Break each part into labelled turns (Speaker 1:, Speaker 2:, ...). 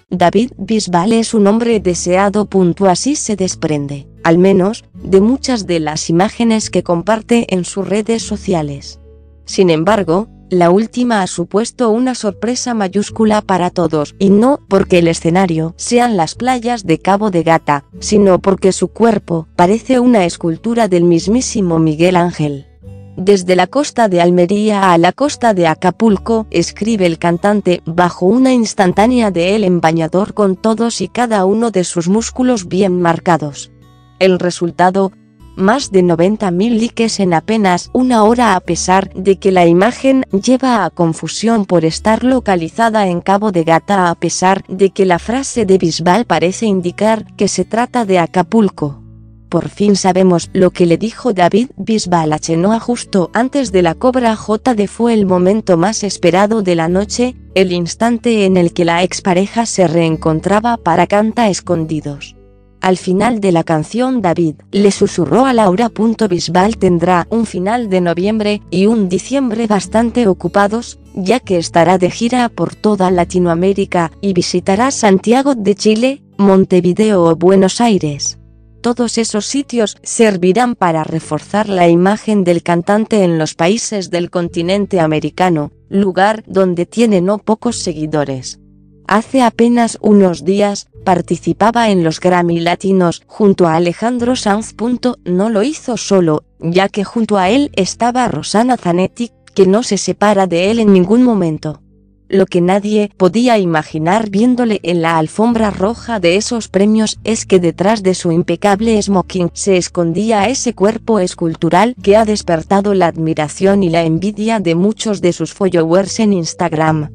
Speaker 1: David Bisbal es un hombre deseado. Así se desprende, al menos, de muchas de las imágenes que comparte en sus redes sociales. Sin embargo, la última ha supuesto una sorpresa mayúscula para todos, y no porque el escenario sean las playas de Cabo de Gata, sino porque su cuerpo parece una escultura del mismísimo Miguel Ángel. Desde la costa de Almería a la costa de Acapulco, escribe el cantante, bajo una instantánea de él en bañador con todos y cada uno de sus músculos bien marcados. El resultado: más de 90.000 likes en apenas una hora, a pesar de que la imagen lleva a confusión por estar localizada en Cabo de Gata, a pesar de que la frase de Bisbal parece indicar que se trata de Acapulco. Por fin sabemos lo que le dijo David Bisbal a Chenoa justo antes de la Cobra JD. Fue el momento más esperado de la noche, el instante en el que la expareja se reencontraba para cantar escondidos. Al final de la canción, David le susurró a Laura. Bisbal tendrá un final de noviembre y un diciembre bastante ocupados, ya que estará de gira por toda Latinoamérica y visitará Santiago de Chile, Montevideo o Buenos Aires. Todos esos sitios servirán para reforzar la imagen del cantante en los países del continente americano, lugar donde tiene no pocos seguidores. Hace apenas unos días, participaba en los Grammy Latinos junto a Alejandro Sanz. No lo hizo solo, ya que junto a él estaba Rosanna Zanetti, que no se separa de él en ningún momento. Lo que nadie podía imaginar viéndole en la alfombra roja de esos premios es que detrás de su impecable smoking se escondía ese cuerpo escultural que ha despertado la admiración y la envidia de muchos de sus followers en Instagram.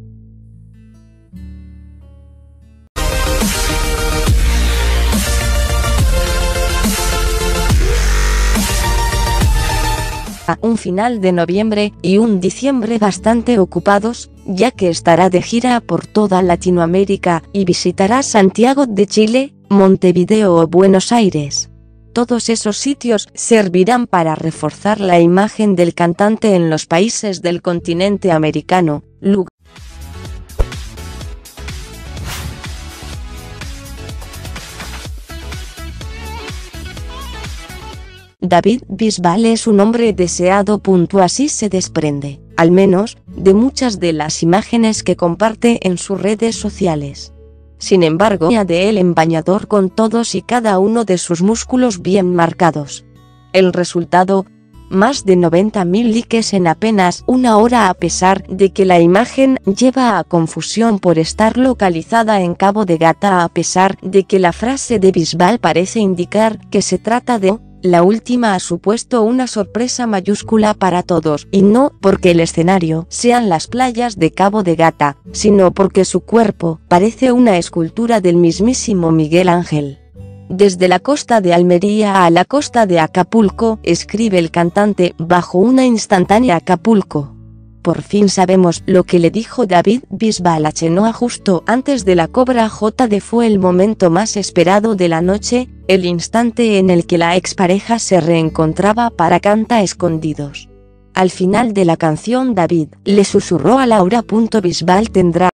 Speaker 1: Un final de noviembre y un diciembre bastante ocupados, ya que estará de gira por toda Latinoamérica y visitará Santiago de Chile, Montevideo o Buenos Aires. Todos esos sitios servirán para reforzar la imagen del cantante en los países del continente americano, lugar David Bisbal es un hombre deseado. Así se desprende, al menos, de muchas de las imágenes que comparte en sus redes sociales. Sin embargo, de él en bañador con todos y cada uno de sus músculos bien marcados. El resultado: más de 90.000 likes en apenas una hora, a pesar de que la imagen lleva a confusión por estar localizada en Cabo de Gata, a pesar de que la frase de Bisbal parece indicar que se trata de la última ha supuesto una sorpresa mayúscula para todos, y no porque el escenario sean las playas de Cabo de Gata, sino porque su cuerpo parece una escultura del mismísimo Miguel Ángel. Desde la costa de Almería a la costa de Acapulco, escribe el cantante, bajo una instantánea Acapulco. Por fin sabemos lo que le dijo David Bisbal a Chenoa justo antes de la Cobra JD. Fue el momento más esperado de la noche, el instante en el que la expareja se reencontraba para cantar escondidos. Al final de la canción, David le susurró a Laura. Bisbal tendrá